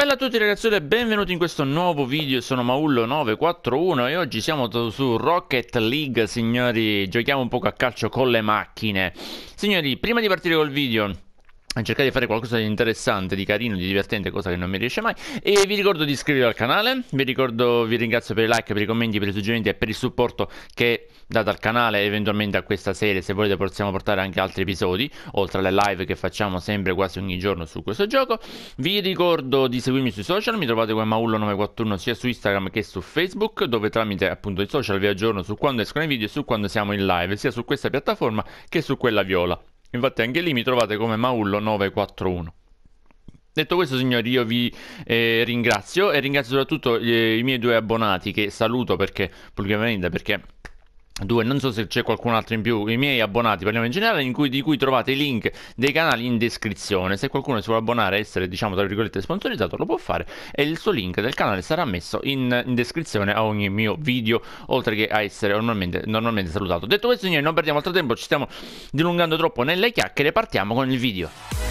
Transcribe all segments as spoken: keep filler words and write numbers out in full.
Bella a tutti ragazzi e benvenuti in questo nuovo video. Sono Maullo nove quattro uno e oggi siamo su Rocket League, signori. Giochiamo un poco a calcio con le macchine. Signori, prima di partire col video, cercate di fare qualcosa di interessante, di carino, di divertente, cosa che non mi riesce mai. E vi ricordo di iscrivervi al canale. Vi ricordo, vi ringrazio per i like, per i commenti, per i suggerimenti e per il supporto che date al canale e eventualmente a questa serie. Se volete possiamo portare anche altri episodi, oltre alle live che facciamo sempre quasi ogni giorno su questo gioco. Vi ricordo di seguirmi sui social, mi trovate come Maullo nove quattro uno sia su Instagram che su Facebook, dove tramite appunto i social vi aggiorno su quando escono i video e su quando siamo in live, sia su questa piattaforma che su quella viola. Infatti anche lì mi trovate come Maullo nove quattro uno. Detto questo, signori, io vi eh, ringrazio e ringrazio soprattutto eh, i miei due abbonati, che saluto perché pubblicamente, perché due, non so se c'è qualcun altro in più, i miei abbonati, parliamo in generale, in cui, di cui trovate i link dei canali in descrizione. Se qualcuno si vuole abbonare e essere, diciamo, tra virgolette sponsorizzato, lo può fare e il suo link del canale sarà messo in, in descrizione a ogni mio video, oltre che a essere normalmente, normalmente salutato. Detto questo, signori, non perdiamo altro tempo, ci stiamo dilungando troppo nelle chiacchiere, partiamo con il video.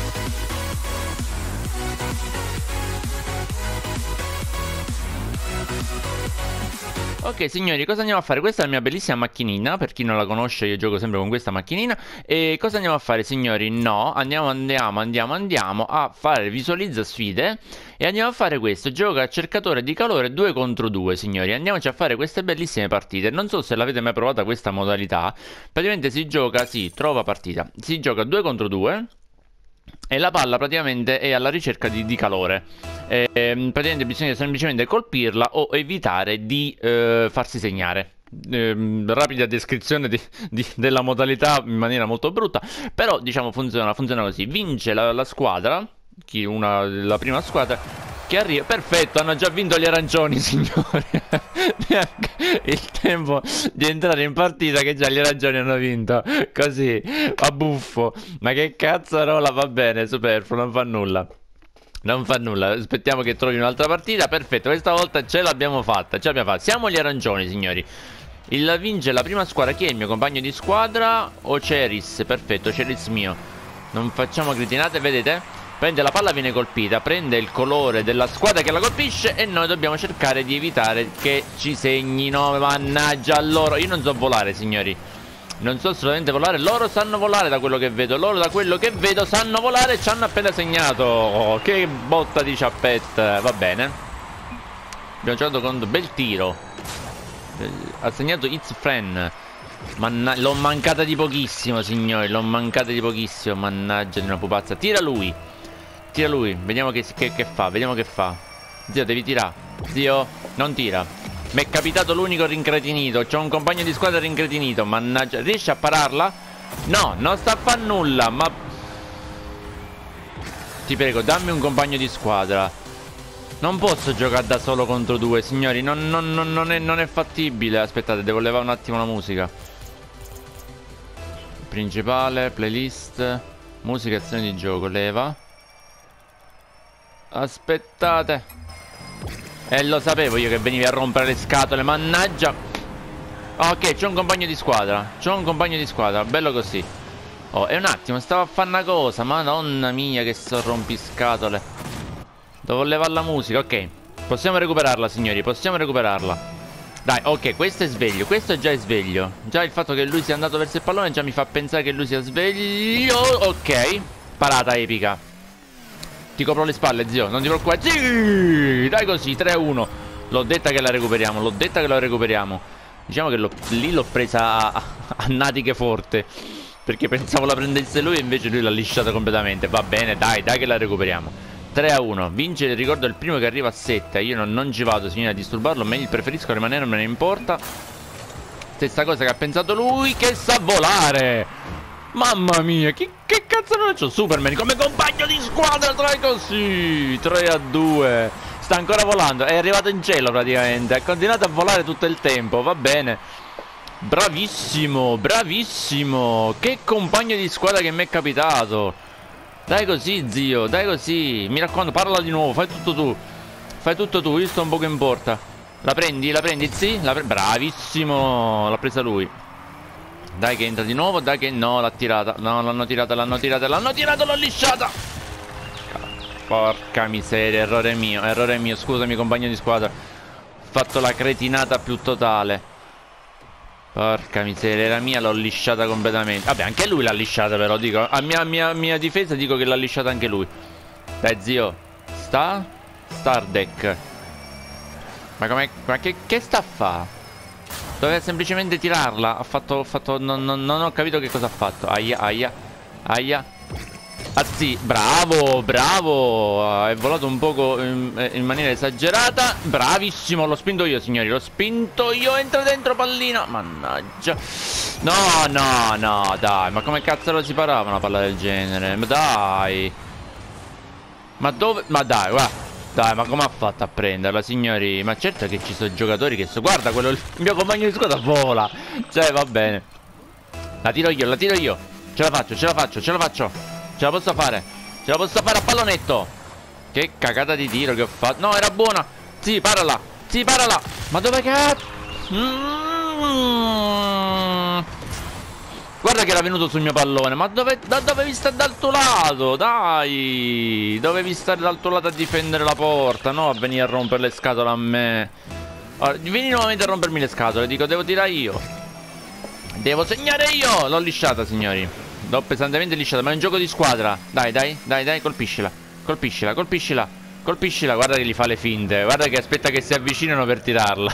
Ok signori, cosa andiamo a fare? Questa è la mia bellissima macchinina, per chi non la conosce io gioco sempre con questa macchinina. E cosa andiamo a fare, signori? No, andiamo, andiamo, andiamo, andiamo a fare visualizza sfide. E andiamo a fare questo, gioca a cercatore di calore due contro due, signori. Andiamoci a fare queste bellissime partite. Non so se l'avete mai provata questa modalità. Praticamente si gioca, sì, trova partita. Si gioca due contro due e la palla praticamente è alla ricerca di, di calore. E, praticamente bisogna semplicemente colpirla o evitare di eh, farsi segnare. Eh, rapida descrizione di, di, della modalità in maniera molto brutta, però diciamo funziona, funziona così. Vince la, la squadra, chi una, la prima squadra che arriva. Perfetto, hanno già vinto gli arancioni, signori. Il tempo di entrare in partita che già gli arancioni hanno vinto. Così, a buffo. Ma che cazzarola, va bene, superfluo, non fa nulla. Non fa nulla, aspettiamo che trovi un'altra partita. Perfetto, questa volta ce l'abbiamo fatta, ce l'abbiamo fatta. Siamo gli arancioni, signori. Il vince la prima squadra. Chi è il mio compagno di squadra? Oceris, perfetto, Oceris mio. Non facciamo cretinate, vedete? Prende la palla, viene colpita, prende il colore della squadra che la colpisce e noi dobbiamo cercare di evitare che ci segnino. Mannaggia loro, io non so volare, signori. Non so assolutamente volare, loro sanno volare da quello che vedo. Loro da quello che vedo sanno volare e ci hanno appena segnato. Oh, che botta di ciappette. Va bene. Abbiamo giocato con bel tiro. Ha segnato It's Friend. L'ho mancata di pochissimo, signori. L'ho mancata di pochissimo. Mannaggia di una pupazza. Tira lui. Tira lui. Vediamo che, che, che fa. Vediamo che fa. Zio, devi tirare. Zio, non tira. Mi è capitato l'unico rincretinito. C'ho un compagno di squadra rincretinito. Mannaggia. Riesci a pararla? No, non sta a fare nulla. Ma ti prego, dammi un compagno di squadra. Non posso giocare da solo contro due, signori. Non, non, non, non, è, non è fattibile. Aspettate, devo levare un attimo la musica. Principale, playlist, musica, azione di gioco. Leva. Aspettate. E eh, lo sapevo io che venivi a rompere le scatole, mannaggia. Ok, c'ho un compagno di squadra. C'ho un compagno di squadra, bello così. Oh, e un attimo, stavo a fare una cosa. Madonna mia, che so rompiscatole. Devo levare la musica, ok. Possiamo recuperarla, signori, possiamo recuperarla. Dai, ok, questo è sveglio, questo già è sveglio. Già il fatto che lui sia andato verso il pallone già mi fa pensare che lui sia sveglio. Ok, parata epica. Ti copro le spalle, zio, non ti preoccupare. Sì, dai così, tre a uno. L'ho detta che la recuperiamo, l'ho detta che la recuperiamo. Diciamo che lì l'ho presa a, a natiche forte, perché pensavo la prendesse lui e invece lui l'ha lisciata completamente. Va bene, dai, dai che la recuperiamo. Tre a uno, vince, ricordo, il primo che arriva a sette. Io non, non ci vado, signora, a disturbarlo. Meglio, preferisco rimanere, non me ne importa. Stessa cosa che ha pensato lui, che sa volare. Mamma mia, che, che cazzo non c'ho? Superman come compagno di squadra, tra così. tre a due. Sta ancora volando, è arrivato in cielo praticamente. Ha continuato a volare tutto il tempo, va bene. Bravissimo, bravissimo. Che compagno di squadra che mi è capitato. Dai così, zio, dai così. Mi raccomando, parla di nuovo, fai tutto tu. Fai tutto tu, io sto un poco in porta. La prendi, la prendi, sì? La pre Bravissimo, l'ha presa lui. Dai che entra di nuovo, dai che no, l'ha tirata. No, l'hanno tirata, l'hanno tirata, l'hanno tirata, l'ho lisciata. Porca miseria, errore mio, errore mio. Scusami, compagno di squadra. Ho fatto la cretinata più totale. Porca miseria, era mia, l'ho lisciata completamente. Vabbè, anche lui l'ha lisciata però, dico. A mia, mia, mia difesa dico che l'ha lisciata anche lui. Dai, zio. Sta? Stardek. Ma come... Ma che, che sta a fa? Doveva semplicemente tirarla. Ha fatto... fatto non, non, non ho capito che cosa ha fatto. Aia, aia. Aia. Ah sì, bravo, bravo. È volato un poco in, in maniera esagerata. Bravissimo, l'ho spinto io, signori. L'ho spinto io, entra dentro pallina. Mannaggia. No, no, no, dai. Ma come cazzo lo si parava una palla del genere? Ma dai. Ma dove? Ma dai, guarda. Dai, ma come ha fatto a prenderla, signori? Ma certo che ci sono giocatori che so. Guarda, quello, il mio compagno di squadra vola. Cioè, va bene. La tiro io, la tiro io. Ce la faccio, ce la faccio, ce la faccio. Ce la posso fare. Ce la posso fare a pallonetto. Che cagata di tiro che ho fatto. No, era buona. Sì, parala. Sì, parala. Ma dove cazzo? Mm. Guarda che era venuto sul mio pallone. Ma dove, da, dovevi stare dal tuo lato? Dai. Dovevi stare dal tuo lato a difendere la porta. No, a venire a rompere le scatole a me. Allora, vieni nuovamente a rompermi le scatole. Dico, devo tirare io. Devo segnare io. L'ho lisciata, signori. L'ho pesantemente lisciata. Ma è un gioco di squadra. Dai, dai, dai, dai. Colpiscila. Colpiscila, colpiscila. Colpiscila. Guarda che gli fa le finte. Guarda che aspetta che si avvicinano per tirarla.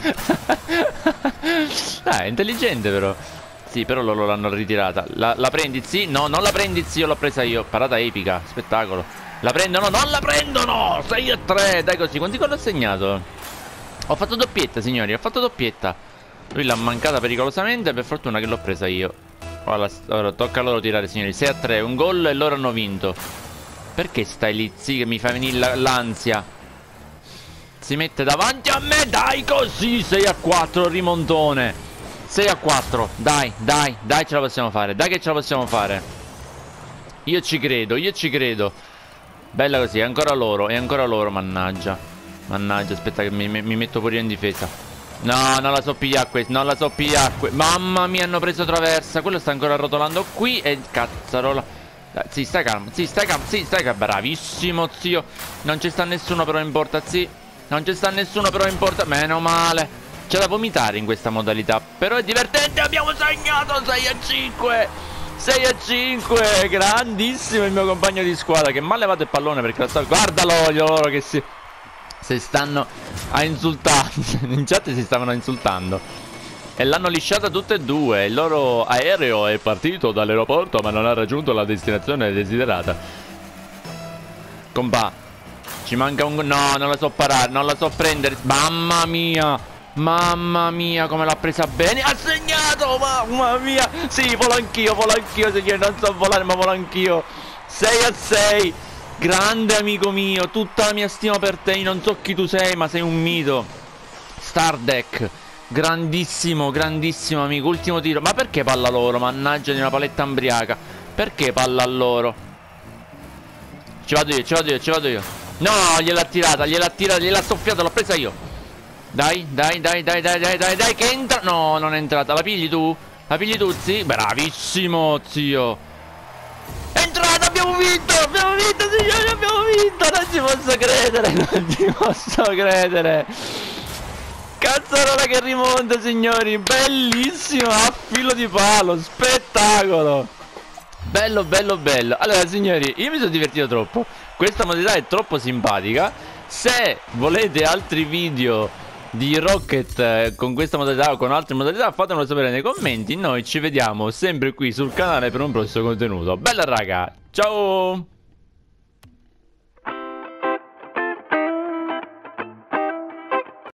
Dai, è intelligente però. Sì, però loro l'hanno ritirata. La, la prendi, sì? No, non la prendi, sì, io l'ho presa io. Parata epica, spettacolo. La prendono? Non la prendono! sei a tre, dai così. Quanti gol ho segnato? Ho fatto doppietta, signori, ho fatto doppietta. Lui l'ha mancata pericolosamente, per fortuna che l'ho presa io. Ora, ora tocca a loro tirare, signori. sei a tre, un gol e loro hanno vinto. Perché stai lì, sì, che mi fa venire l'ansia? Si mette davanti a me, dai così, sei a quattro, rimontone. sei a quattro, dai, dai, dai, ce la possiamo fare. Dai che ce la possiamo fare. Io ci credo, io ci credo. Bella così, è ancora loro, è ancora loro, mannaggia. Mannaggia, aspetta che mi, mi metto pure io in difesa. No, non la so pigliare questa, non la so pigliare. Mamma mia, hanno preso traversa. Quello sta ancora rotolando qui e cazzarola. Dai, sì, stai calmo, sì, stai calmo, sì, stai calmo. Bravissimo, zio. Non ci sta nessuno però in porta, sì. Non ci sta nessuno però in porta, meno male. C'è da vomitare in questa modalità. Però è divertente. Abbiamo segnato sei a cinque. sei a cinque. Grandissimo il mio compagno di squadra, che mi ha levato il pallone perché la sta... Guardalo loro che si... Si stanno a insultare. In chat si stavano insultando. E l'hanno lisciata tutte e due. Il loro aereo è partito dall'aeroporto ma non ha raggiunto la destinazione desiderata. Compà, ci manca un... No, non la so parare, non la so prendere. Mamma mia. Mamma mia, come l'ha presa bene. Ha segnato, mamma mia. Sì, volo anch'io, volo anch'io, signore. Non so volare, ma volo anch'io. sei a sei. Grande amico mio. Tutta la mia stima per te. Non so chi tu sei, ma sei un mito. Stardek. Grandissimo, grandissimo amico. Ultimo tiro. Ma perché palla loro? Mannaggia di una paletta ambriaca. Perché palla a loro? Ci vado io, ci vado io, ci vado io. No, gliel'ha tirata, gliel'ha tirata, gliel'ha soffiata, l'ho presa io. Dai, dai, dai, dai, dai, dai, dai, dai, che entra. No, non è entrata. La pigli tu? La pigli tu, sì? Bravissimo, zio. È entrata, abbiamo vinto, abbiamo vinto, signori, abbiamo vinto. Non ci posso credere, non ci posso credere. Cazzarola che rimonta, signori. Bellissimo, a filo di palo, spettacolo. Bello, bello, bello. Allora, signori, io mi sono divertito troppo. Questa modalità è troppo simpatica. Se volete altri video di Rocket eh, con questa modalità o con altre modalità, fatemelo sapere nei commenti. Noi ci vediamo sempre qui sul canale per un prossimo contenuto. Bella raga, ciao!